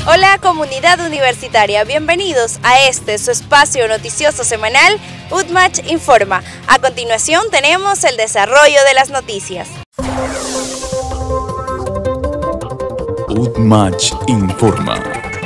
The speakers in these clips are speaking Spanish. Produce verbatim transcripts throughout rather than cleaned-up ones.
Hola comunidad universitaria, bienvenidos a este su espacio noticioso semanal UTMACH Informa. A continuación tenemos el desarrollo de las noticias. UTMACH Informa.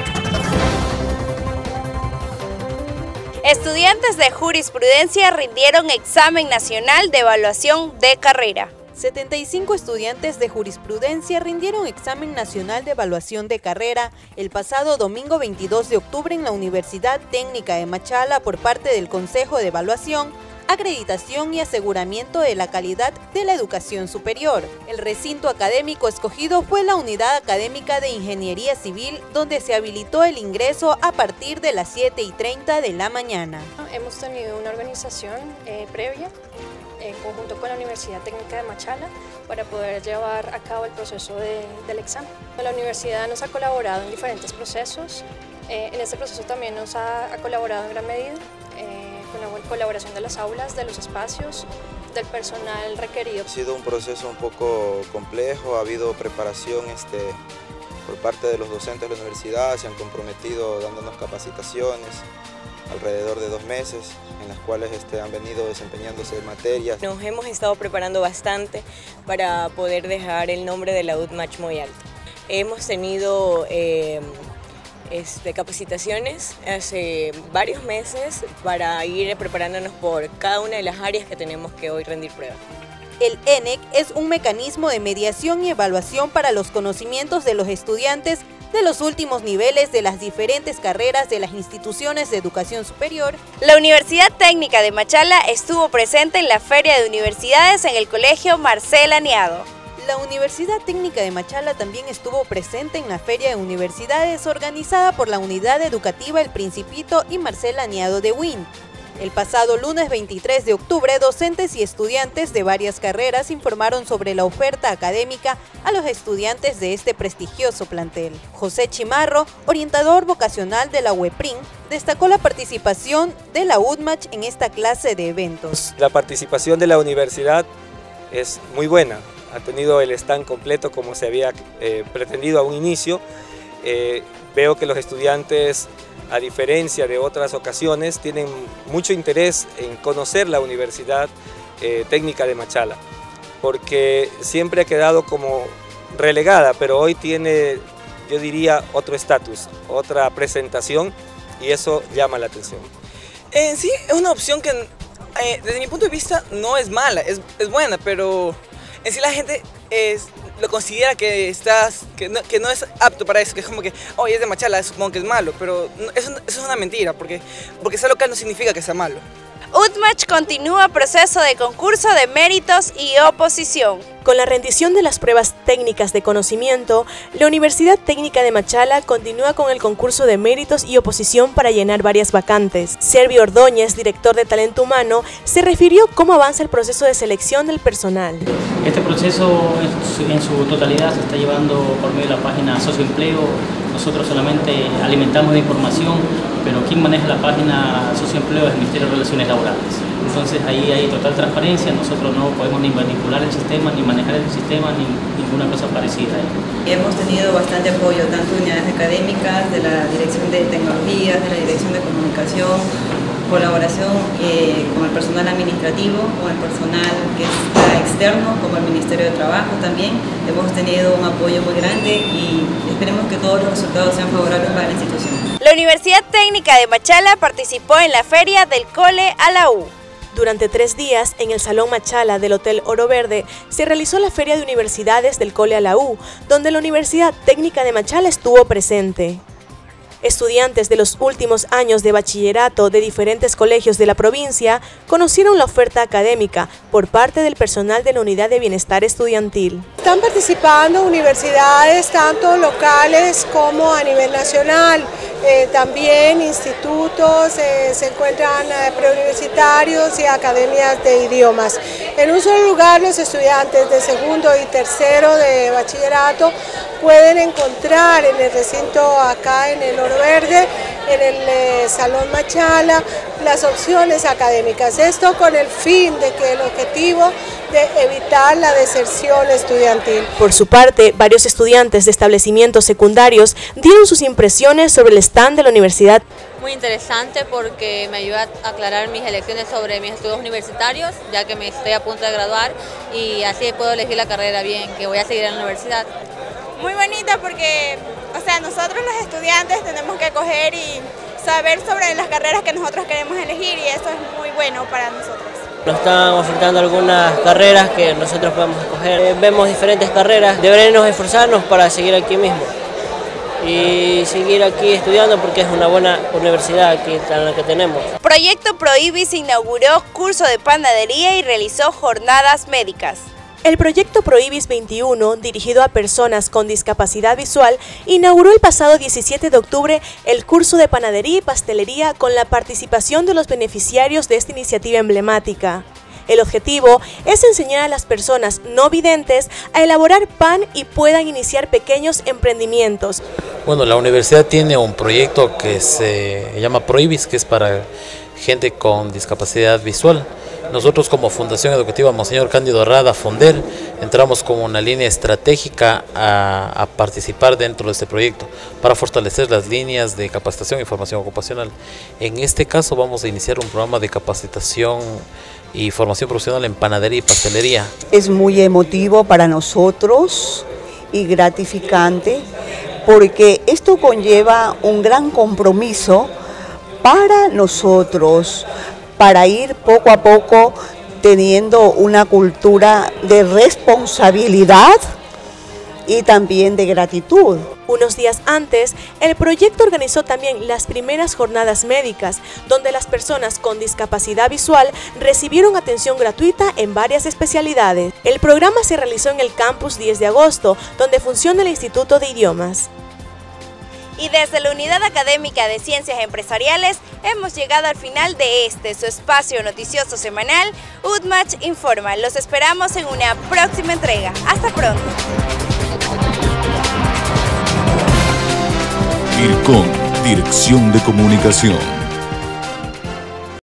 Estudiantes de jurisprudencia rindieron examen nacional de evaluación de carrera. setenta y cinco estudiantes de jurisprudencia rindieron examen nacional de evaluación de carrera el pasado domingo veintidós de octubre en la Universidad Técnica de Machala por parte del Consejo de Evaluación, Acreditación y Aseguramiento de la Calidad de la Educación Superior. El recinto académico escogido fue la Unidad Académica de Ingeniería Civil, donde se habilitó el ingreso a partir de las siete y treinta de la mañana. Hemos tenido una organización eh, previa en conjunto con la Universidad Técnica de Machala para poder llevar a cabo el proceso de, del examen. La universidad nos ha colaborado en diferentes procesos, eh, en este proceso también nos ha, ha colaborado en gran medida eh, con la colaboración de las aulas, de los espacios, del personal requerido. Ha sido un proceso un poco complejo, ha habido preparación este, por parte de los docentes de la universidad, se han comprometido dándonos capacitaciones alrededor de dos meses, en las cuales este, han venido desempeñándose materias. Nos hemos estado preparando bastante para poder dejar el nombre de la UTMACH muy alto. Hemos tenido eh, este, capacitaciones hace varios meses para ir preparándonos por cada una de las áreas que tenemos que hoy rendir prueba. El E N E C es un mecanismo de mediación y evaluación para los conocimientos de los estudiantes de los últimos niveles de las diferentes carreras de las instituciones de educación superior. La Universidad Técnica de Machala estuvo presente en la Feria de Universidades en el Colegio Marcela Niado. La Universidad Técnica de Machala también estuvo presente en la Feria de Universidades organizada por la Unidad Educativa El Principito y Marcela Niado de U I N. El pasado lunes veintitrés de octubre, docentes y estudiantes de varias carreras informaron sobre la oferta académica a los estudiantes de este prestigioso plantel. José Chimarro, orientador vocacional de la UEPRIN, destacó la participación de la UTMACH en esta clase de eventos. La participación de la universidad es muy buena, ha tenido el stand completo como se había eh, pretendido a un inicio. Eh, veo que los estudiantes, a diferencia de otras ocasiones, tienen mucho interés en conocer la Universidad eh, Técnica de Machala, porque siempre ha quedado como relegada, pero hoy tiene, yo diría, otro estatus, otra presentación, y eso llama la atención. En sí es una opción que eh, desde mi punto de vista no es mala, es, es buena, pero en sí la gente es, lo considera que, estás, que, no, que no es apto para eso, que es como que, oye, es de Machala, supongo que es malo, pero no, eso, eso es una mentira, porque, porque sea local no significa que sea malo. UTMACH continúa proceso de concurso de méritos y oposición. Con la rendición de las pruebas técnicas de conocimiento, la Universidad Técnica de Machala continúa con el concurso de méritos y oposición para llenar varias vacantes. Servio Ordóñez, director de Talento Humano, se refirió cómo avanza el proceso de selección del personal. Este proceso en su totalidad se está llevando por medio de la página Socioempleo. Nosotros solamente alimentamos de información, pero quien maneja la página Socioempleo es el Ministerio de Relaciones Laborales. Entonces ahí hay total transparencia, nosotros no podemos ni manipular el sistema, ni manejar el sistema, ni ninguna cosa parecida. Hemos tenido bastante apoyo, tanto de unidades académicas, de la Dirección de Tecnologías, de la Dirección de Comunicación, colaboración eh, con el personal administrativo, con el personal que está externo, como el Ministerio de Trabajo también. Hemos tenido un apoyo muy grande y esperemos que todos los resultados sean favorables para la institución. La Universidad Técnica de Machala participó en la Feria del Cole a la U. Durante tres días, en el Salón Machala del Hotel Oro Verde, se realizó la Feria de Universidades del Cole a la U, donde la Universidad Técnica de Machala estuvo presente. Estudiantes de los últimos años de bachillerato de diferentes colegios de la provincia conocieron la oferta académica por parte del personal de la Unidad de Bienestar Estudiantil. Están participando universidades tanto locales como a nivel nacional. Eh, también institutos, eh, se encuentran eh, preuniversitarios y academias de idiomas. En un solo lugar los estudiantes de segundo y tercero de bachillerato pueden encontrar en el recinto acá en el Oro Verde, en el eh, Salón Machala, las opciones académicas. Esto con el fin de que el objetivo de evitar la deserción estudiantil. Por su parte, varios estudiantes de establecimientos secundarios dieron sus impresiones sobre el stand de la universidad. Muy interesante porque me ayuda a aclarar mis elecciones sobre mis estudios universitarios, ya que me estoy a punto de graduar y así puedo elegir la carrera bien que voy a seguir en la universidad. Muy bonita porque, o sea, nosotros los estudiantes tenemos que coger y saber sobre las carreras que nosotros queremos elegir y eso es muy bueno para nosotros. Nos están ofertando algunas carreras que nosotros podemos escoger. Eh, vemos diferentes carreras, deberemos esforzarnos para seguir aquí mismo y seguir aquí estudiando porque es una buena universidad aquí en la que tenemos. Proyecto Prohibis inauguró curso de panadería y realizó jornadas médicas. El proyecto Prohibis veintiuno, dirigido a personas con discapacidad visual, inauguró el pasado diecisiete de octubre el curso de panadería y pastelería con la participación de los beneficiarios de esta iniciativa emblemática. El objetivo es enseñar a las personas no videntes a elaborar pan y puedan iniciar pequeños emprendimientos. Bueno, la universidad tiene un proyecto que se llama Prohibis, que es para gente con discapacidad visual. Nosotros como Fundación Educativa Monseñor Cándido Rada, Fonder, entramos como una línea estratégica a, a participar dentro de este proyecto para fortalecer las líneas de capacitación y formación ocupacional. En este caso vamos a iniciar un programa de capacitación y formación profesional en panadería y pastelería. Es muy emotivo para nosotros y gratificante porque esto conlleva un gran compromiso para nosotros, para ir poco a poco teniendo una cultura de responsabilidad y también de gratitud. Unos días antes, el proyecto organizó también las primeras jornadas médicas, donde las personas con discapacidad visual recibieron atención gratuita en varias especialidades. El programa se realizó en el campus diez de agosto, donde funciona el Instituto de Idiomas. Y desde la Unidad Académica de Ciencias Empresariales hemos llegado al final de este, su espacio noticioso semanal, UTMACH Informa. Los esperamos en una próxima entrega. Hasta pronto. DIRCOM, Dirección de Comunicación.